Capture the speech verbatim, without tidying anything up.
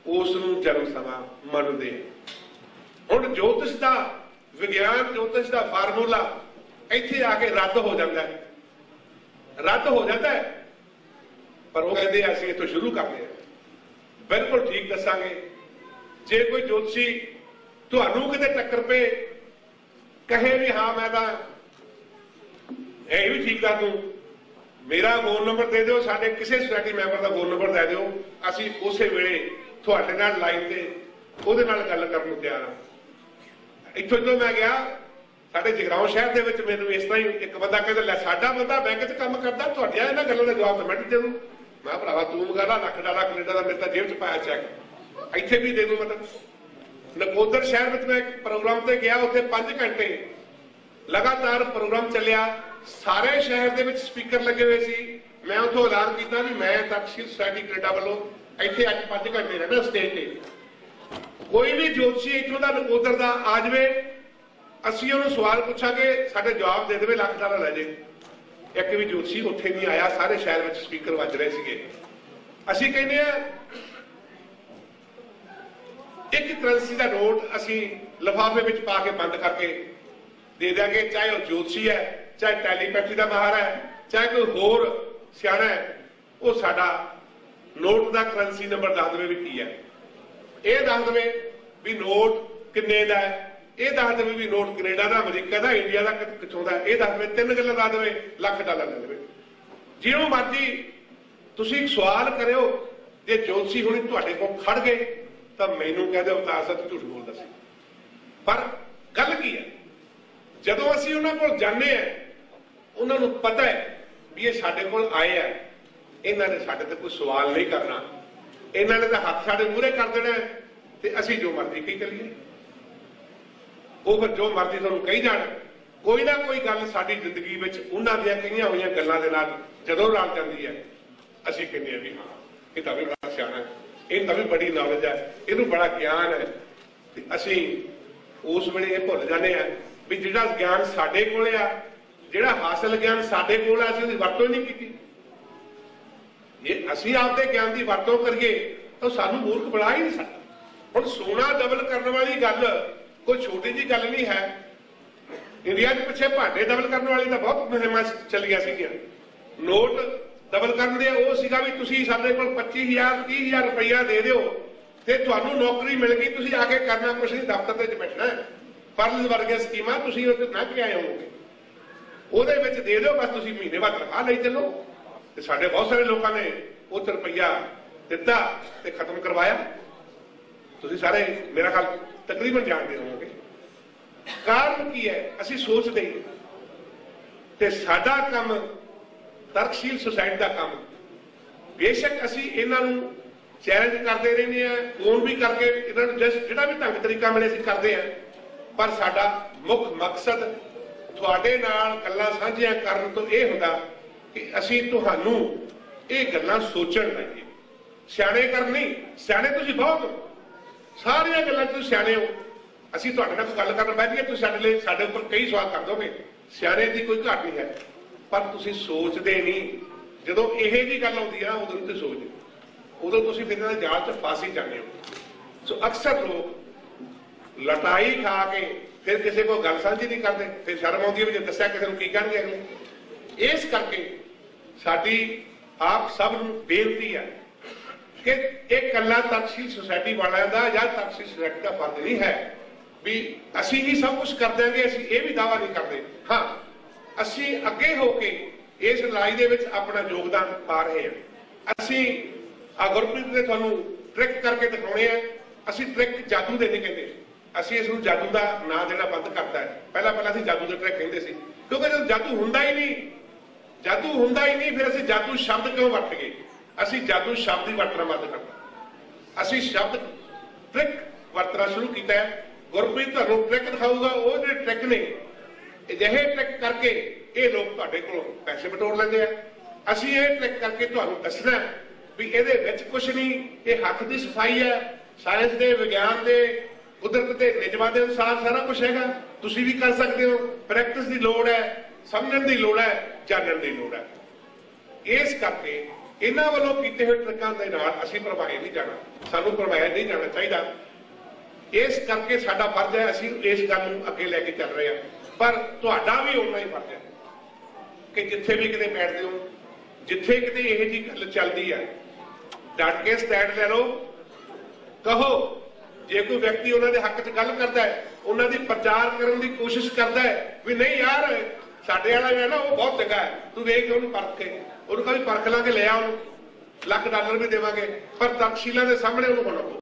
उस जन्म समा मनते। हुण ज्योतिष का विज्ञान ज्योतिष का फार्मूला इत्थे आके रद्द हो जाता है, रद्द हो जाता है। पर वो कहते हैं असीं इत्थों शुरू करते हैं। बिल्कुल ठीक दसांगे, जे कोई ज्योतिषी तुहानूं किते टक्कर पे कहे भी हाँ मैं तां ये भी ठीक कर दूं, मेरा फोन नंबर दे दो, साडे किसी सोसाइटी मैंबर का फोन नंबर दे दो, असीं उसे वेले तुहाडे नाल लाइन ते उहदे नाल गल करन नूं तैयार हां। इत्थों जो मैं गया साडे जगराओं शहर दे विच मैनूं इस तरह ही एक बंदा कहंदा लै साडा बंदा बैंक च काम करदा, तुहाडियां इन्हां गल्लां दा जवाब मैं दे दूं। मैं भरावा तूं मगाला लख डाला कनेडा दा मेरे तां जेब च पाया चैक, इत्थे भी दे दूं। मतलब नकोदर शहर में मैं एक प्रोग्राम से गया, उत्थे पांच घंटे लगातार प्रोग्राम चलिया, सारे शहर दे विच स्पीकर लगे हुए सी। मैं उत्थों ऐलान किया भी मैं तक्षशिला सोसाइटी कनेडा वालों इत्थे अज पांच घंटे रहना स्टेज ते। कोई भी ज्योतिषी इत्थों दा नकोदर दा आ जावे, असीं उहनूं सवाल पुछांगे, साडे जवाब दे देवे, लख डॉलर लै जे। एक भी ज्योतिषी उत्थे नहीं आया, सारे शहर में स्पीकर वज रहे सीगे। असीं कहने आ एक करंसी का नोट असीं लिफाफे विच पा के बंद करके दे देंगे, चाहे वह ज्योतिषी है, चाहे टैलीपैथी का माहर है, चाहे कोई होर सियाणा है, वो साडा नोट का करंसी नंबर दस देवे भी की है, ये दस देवे भी नोट किन्ने दा है, ये दस देवे भी नोट कनेडा का, अमरीका का, इंडिया का कित्थों दा, ये दस देवे, तीन गल्लां दस देवे, लख डॉलर दे देवे। जिहड़ों मर्जी तुसीं सवाल करिओ, जे ज्योतिषी हुणे तुहाडे कोल खड़ गए तो मैनूं कह दे अवतार साहब झूठ बोलदा सी। पर गल की है, जदों असीं उन्हां कोल जाने हैं, उन्हां नूं पता है भी ये साडे कोल आए हैं, इन्हां ने साडे ते कोई सवाल नहीं करना, इन्हां ने तां हत्थ साडे मूहरे कर देना ते असीं जो मर्जी कही चलीए। वो फिर जो मर्जी तुहानूं कही जाण, कोई ना कोई गल साडी जिंदगी विच उन्हां दीआं कईयां होईयां गल्लां दे नाल जदों रल जांदी है, असीं कहंदे आ भी हाँ ये तां भी बड़ा सियाणा है, इन्हां भी बड़ी नॉलेज है, इहनूं बड़ा ज्ञान है। ते असीं उस वेले ये भुल जाने आ भी जिहड़ा ज्ञान साडे कोल आ, जिहड़ा हासिल ज्ञान साडे कोल आ, असीं उहदी वरतों नहीं कीती। जे असीं आपदे ज्ञान की वरतों करिए तो सानूं मूर्ख बना ही नहीं सकदा। हुण सोना डबल करने वाली गल कोई छोटी जी गल नहीं है। इंडिया के पिछे भांडे डबल करने वाली तो बहुत मुहिमां चलिया सीगियां। नोट डबल करन दे वो सीगा भी तुसीं साडे कोल पच्ची हज़ार तीह हज़ार रुपया दे दिओ ते तुहानूं नौकरी मिल गई, तुसीं आके करना कुछ नहीं, दफ्तर ते बैठना है, फर्ज वर्गियां स्कीमां तुसीं उत्ते लंघ के आए होवोगे, ਉਹਦੇ ਵਿੱਚ ਦੇ ਦਿਓ बस तुसीं महीने बाद तनख्वाह ਲਈ ਚੱਲੋ। ਤੇ ਸਾਡੇ बहुत सारे लोगों ने ਉਹ रुपया ਦਿੱਤਾ ਤੇ खत्म करवाया। तुसीं सारे मेरा ख्याल तकरीबन जानते होवोगे। कारण की है, असीं सोचते ही ते साडा काम तरकशील सोसाइटी का काम, बेशक असीं इन्हां नूं चैलेंज करते रहने हैं, फोन भी करके इन्हां नूं जिहड़ा भी ढंग तरीका मिले असीं करते हैं, पर साडा मुख मकसद तुहाडे नाल गल्लां साझीआं करन तो यह हुंदा कि असीं तुहानूं ये गल्लां सोचण लईए। सियाणे कर नहीं, सियाणे तुसीं बहुत हो, सारियां गल्लां तुसीं सियाणे हो। असीं तुहाडे नाल गल करन बैठीए तुसीं साडे लई साडे उपर कई सवाल कर दोगे, सियाणे दी कोई घाट नहीं है, पर तुसीं सोचदे नहीं। जदों इहे जी गल आउंदी आ उदों तुसीं सोचदे, उदों तुसीं फिर इन्हां दे जाल च फस ही जांदे हो। सो अक्सर लोग लटाई खा के फिर किसी को गल साझी नहीं करते, फिर शर्म आउंदी है भी दस्सिआ किसी नूं की कहणगे अगले। इस करके साडी आप सब नूं बेनती है कि एक कल्ला तरकशील सोसाइटी वालियां दा या तरकशील सोसाइटी का फर्ज नहीं है भी असीं ही सब कुछ कर देंगे, असीं ये भी दावा नहीं करते। हाँ, असीं अगे होके इस लड़ाई दे विच अपना योगदान पा रहे हैं। असीं आ गुरप्रीत ने तुहानूं ट्रिक करके दिखाउणे आ, असीं ट्रिक जादू दे नहीं कहंदे, असीं इस नूं जादू का नाम देना बंद करता है। पहला पहला असीं जादू दे ट्रिक कहंदे सी, क्योंकि जब जादू हुंदा ही नहीं, जादू हुंदा ही नहीं, फिर असीं जादू शब्द क्यों वरत गए? असीं जादू शब्द ही वरतना बंद करता, असीं शब्द ट्रिक वरतना शुरू किया है। गुरप्रीत तुहानूं ट्रिक दिखाऊगा, वो जो ट्रिक ने अजिहे ट्रिक करके ये लोग तुहाडे कोलों पैसे बटोर लैंदे आ। असीं ये ट्रिक करके तुहानूं दसना भी इहदे विच कुछ नहीं, ये हक की सफाई है, साइंस के विज्ञान के कुदरत के निजमां के अनुसार सारा कुछ हैगा, तुसीं भी कर सकते हो। प्रैक्टिस की लोड़ है, समझण की लोड़ है, जानण की लोड़ है। इस करके ਇਹਨਾਂ ਵੱਲੋਂ ਕੀਤੇ ਹੋਏ ਟਰੱਕਾਂ ਦੇ ਨਾਲ ਅਸੀਂ ਭਰਵਾਏ ਨਹੀਂ ਜਾਣਾ, ਸਾਨੂੰ ਭਰਵਾਇਆ ਨਹੀਂ ਜਾਣਾ ਚਾਹੀਦਾ। ਇਸ ਕਰਕੇ ਸਾਡਾ ਫਰਜ਼ ਹੈ, ਅਸੀਂ ਇਸ ਗੱਲ ਨੂੰ ਅੱਗੇ ਲੈ ਕੇ ਚੱਲ ਰਹੇ ਹਾਂ। ਪਰ ਤੁਹਾਡਾ ਵੀ ਉਨਾ ਹੀ ਫਰਜ਼ ਹੈ ਕਿ ਜਿੱਥੇ ਵੀ ਕਿਤੇ ਬੈਠਦੇ ਹੋ, ਜਿੱਥੇ ਕਿਤੇ ਇਹੋ ਜਿਹੀ ਗੱਲ ਚੱਲਦੀ ਹੈ, ਡਟ ਕੇ ਸਟੈਂਡ ਲੈ ਲਓ। ਕਹੋ ਜੇ ਕੋਈ ਵਿਅਕਤੀ ਉਹਨਾਂ ਦੇ ਹੱਕ 'ਚ ਗੱਲ ਕਰਦਾ ਹੈ, ਉਹਨਾਂ ਦੀ ਪ੍ਰਚਾਰ ਕਰਨ ਦੀ ਕੋਸ਼ਿਸ਼ ਕਰਦਾ ਹੈ ਵੀ ਨਹੀਂ ਯਾਰ ਸਾਡੇ ਵਾਲਾ ਹੈ ਨਾ ਉਹ ਬਹੁਤ ਚੰਗਾ ਹੈ, ਤੂੰ ਵੇਖ ਉਹਨੂੰ ਪਰਖ ਕੇ, ਉਹਨੂੰ ਕਦੇ ਪਰਖ ਲਾ ਕੇ ਲਿਆ, ਉਹਨੂੰ ਲੱਖ ਡਾਲਰ ਵੀ ਦੇਵਾਂਗੇ, ਪਰ ਤਕਸ਼ੀਲਾਂ ਦੇ ਸਾਹਮਣੇ ਉਹਨੂੰ ਬਣਾਓ।